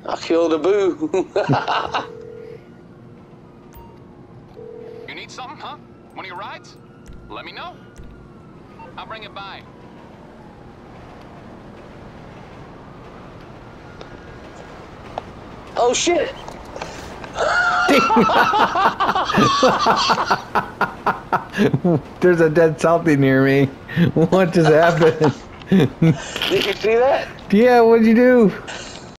I killed a boo. You need something, huh? One of your rides? Let me know. I'll bring it by. Oh shit! There's a dead Southie near me. What just happened? Did you see that? Yeah, what'd you do?